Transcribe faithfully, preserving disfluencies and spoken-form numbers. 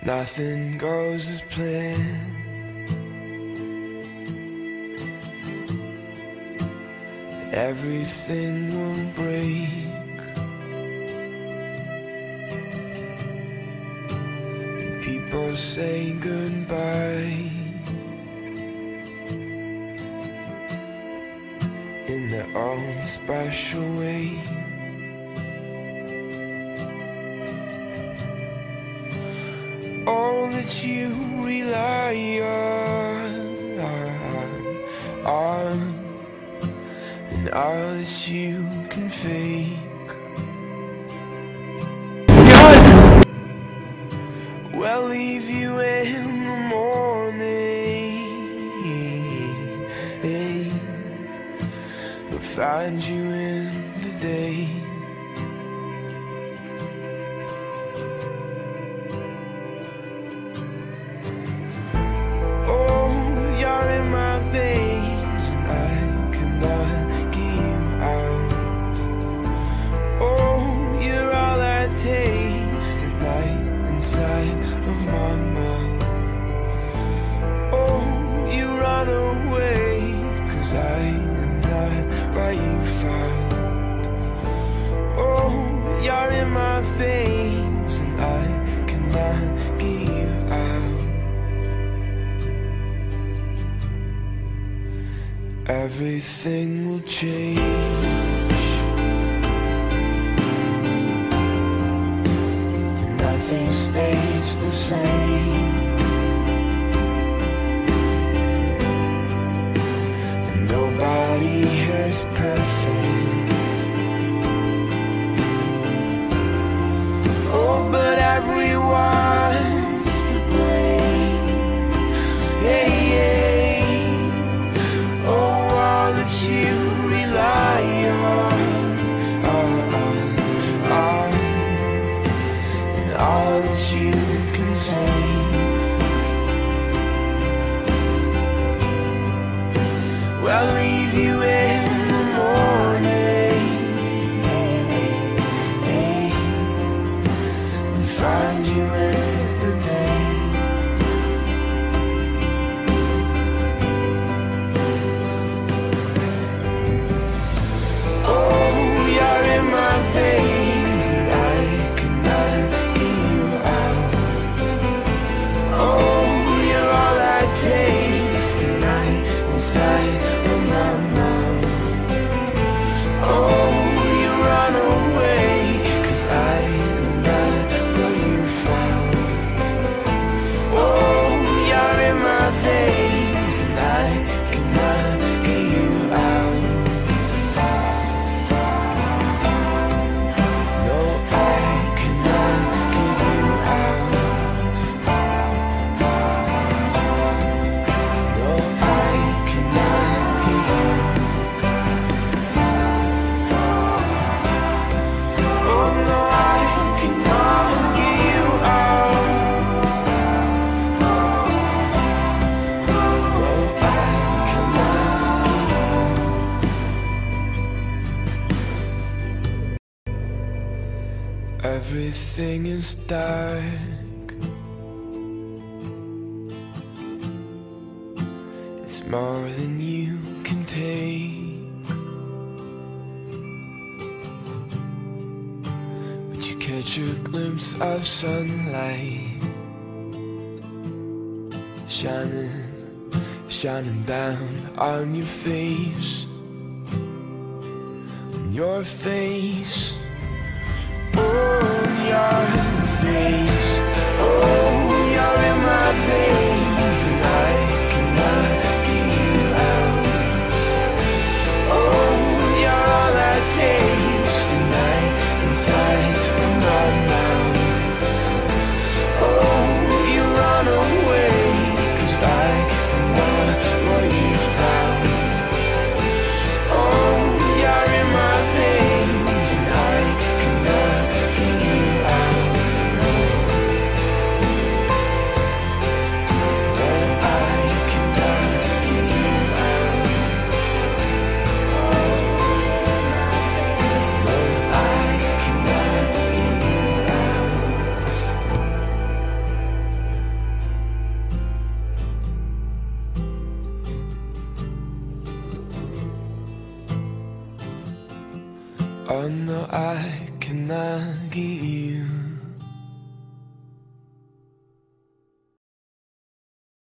Nothing goes as planned. Everything will break. People say goodbye in their own special way. All that you rely on, on and all that you can fake. We'll leave you in the morning. We'll find you in the day. Things and I cannot get you out. Everything will change. Nothing stays the same. And nobody here is perfect. But everyone's to blame. Hey, hey. Oh, all that you rely on, on, on, and all that you can say. Well, leave you in the morning. Find you in the day. Oh, you're in my veins and I cannot get you out. Oh, you're all I taste tonight inside of my mouth. Oh, you run away 'cause I veins and I cannot get you out. No, I cannot get you out. No, I cannot get you out. Oh no, I cannot get you out. Everything is dark. It's more than you can take. But you catch a glimpse of sunlight shining, shining down on your face, on your face. Oh, your face. Oh, you're in my veins and I cannot get you out. Oh, you're all I taste tonight inside of my mouth. Oh, you run away 'cause I am not what you found. Oh, you're in my veins and I cannot get you out. Oh no, I cannot get you.